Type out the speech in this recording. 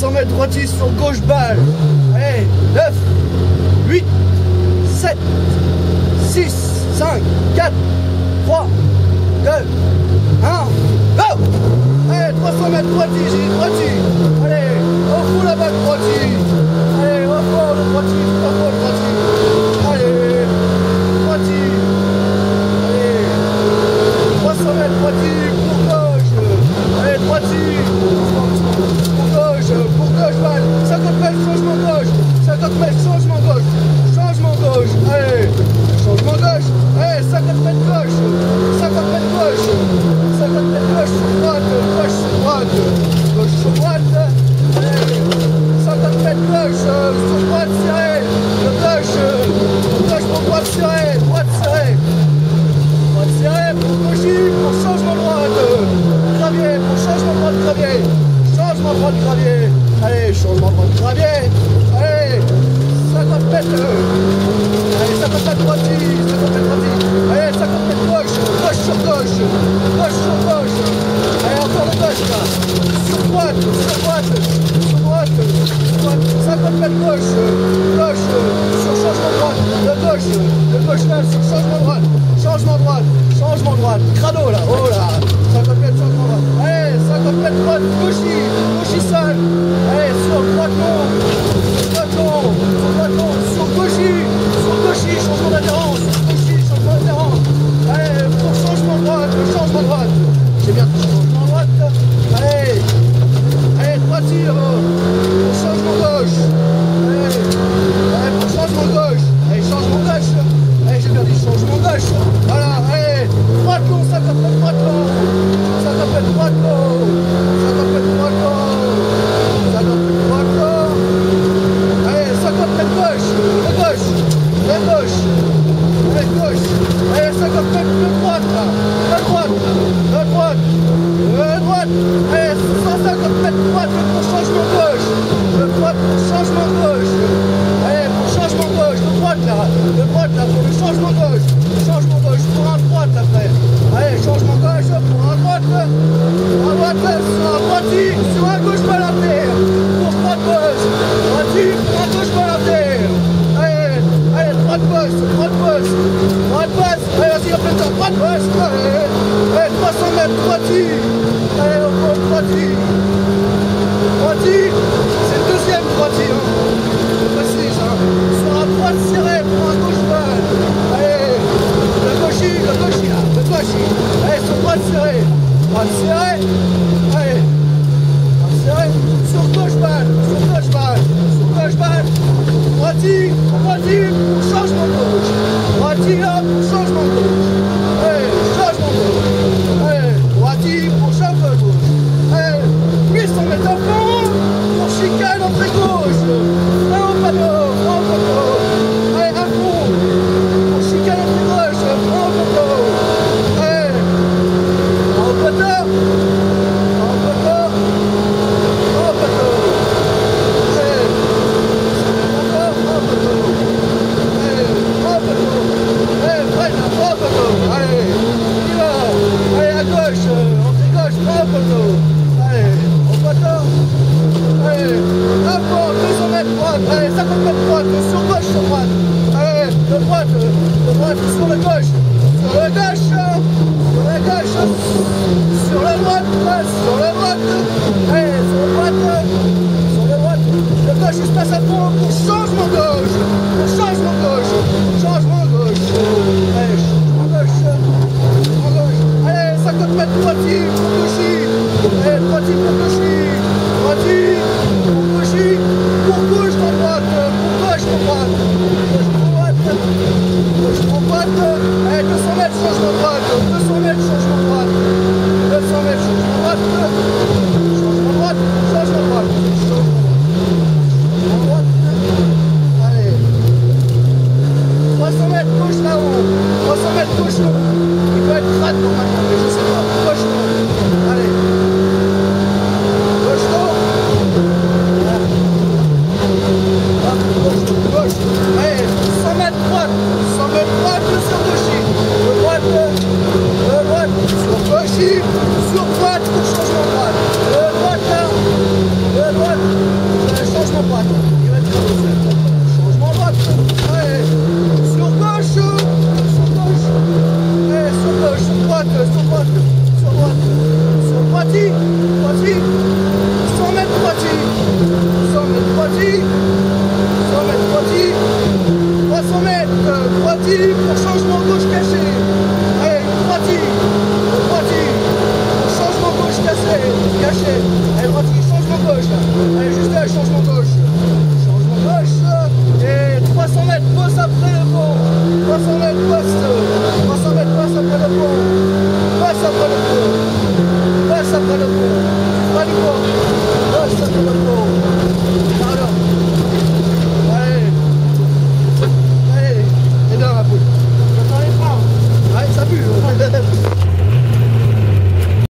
100 mètres droitier sur gauche balle. Allez, 9, 8, 7, 6, 5, 4, 3, 2, 1, go! Allez, 300 mètres droitier, j'ai dit droitier. Allez, au fond la balle droitier. Allez, au fond le droitier, tout à fond le droitier. Allez, droitier. Allez, 300 mètres droitier pour gauche. Allez, droitier. Pour gauche, balle. 50 mètres, changement gauche. 50 mètres, changement gauche. Changement gauche. Allez, changement gauche. Allez, 50 mètres gauche. 50 mètres gauche. 50 mètres gauche sur droite. Gauche sur droite. Gauche sur droite. Allez, 50 mètres gauche. Sur droite, serré. De gauche. Gauche pour droite, serré. Droite, serré. Droite, serré. Pour gauche. Pour changement droite. Gravier. Pour changement droite, gravier. Changement droit de gravier. Allez, changement droit de gravier. Allez, 50 mètres. Allez, 50 mètres droitier. 50 mètres droitier. Allez, 50 mètres gauche. Gauche sur gauche. Gauche sur gauche. Allez, encore de gauche là. Sur droite. Sur droite. Sur droite. Sur droite. 50 mètres gauche. Gauche. Sur changement droite. De gauche. De gauche là. Sur changement droite. Changement droite. Changement droite. Crado là. Oh là. 50 mètres changement droite. Allez, 50 mètres droite. Gauchis. Gauchis seul. Allez, sur droite long. Droite long. Sur droite long. Sur gauchis. Sur gauchis. Changement d'adhérence. Gauchis. Changement d'adhérence. Allez, pour changement droite. Changement droite. J'ai bien dit changement droite. Allez. Allez, droitier. Pour changement gauche. Allez. Allez, pour changement gauche. Allez, changement gauche. Allez, j'ai bien dit changement gauche. Voilà. Allez. Droite long. 50 mètres droite long. 50 mètres droite long. 50 mètres droite long. 50 mètres droite long. Allez, 50 mètres gauche. De gauche. De gauche. De gauche. Allez, 50 mètres de droite là. De droite. De droite. De droite. Allez, 150 mètres de droite pour changement gauche. De droite pour changement gauche. Allez, pour changement gauche. De droite là. De droite là pour le changement gauche. Changement gauche pour un droite après. Allez, changement gauche pour un droite. Pour un droite sur un droitier. Sur un gauche balle à terre. Pour droite gauche. Droitier pour un gauche balle à terre. Allez, allez, droite gauche. Droite gauche. Droite gauche. Allez, vas-y, après ça. Droite gauche. Allez, allez, 300 mètres droitier. Allez, au fond droitier. Droitier. C'est le deuxième droitier. Je précise. Sur un droite serré pour un gauche balle. Allez, le gauchis là. Le gauchis. Allez, sur droite serré. Droite serré. Allez. Droite serré. Sur gauche balle. Sur gauche balle. Sur gauche balle. Droitier. Droitier pour changement gauche. Droitier là pour changement gauche. Allez, changement gauche. Allez, droitier pour changement gauche. Allez, 800 mètres à fond. Pour chicane entrée gauche. Un panneau. Un panneau. Allez, à fond. Pour chicane entrée gauche. Un panneau. Allez. En poteau. En poteau. En poteau. Allez. Encore en poteau. Allez. En poteau. Allez, freine. En poteau. Allez. On y va. Allez, à gauche. Entrée gauche. En poteau. Allez. En poteau. Allez. À fond. 200 mètres droite. Allez, 50 mètres droite. Sur gauche, sur droite. Allez. De droite. De droite sur la gauche. Sur la gauche. Sur la gauche. Sur la droite. Sur la droite. Allez, sur la droite. Sur la droite. Le gauche, il se passe à fond pour changement gauche. Pour changement gauche. Changement gauche. Allez, changement gauche. Changement gauche. Allez, 50 mètres droitier pour gauchis. Allez, droitier pour gauchis. Droitier pour gauchis. Pour gauche pour droite. Pour gauche pour droite. Gauche pour droite. Gauche pour droite. Allez, 200 mètres changement droite. 200 mètres changement droite. 200 mètres changement droite. Changement droite. Changement droite. Changement droite. Allez. 300 mètres gauche là-haut. 300 mètres gauche là-haut. Il peut être crade normalement, mais je sais pas. Gauche là-haut. Allez. Gauche là-haut. Gauche, gauche. Allez. 100 mètres droite. 100 mètres droite sur gaucher. De droite. De droite. Sur Passe après le pont. Passe après le pont. Pas du pont. Passe après le pont.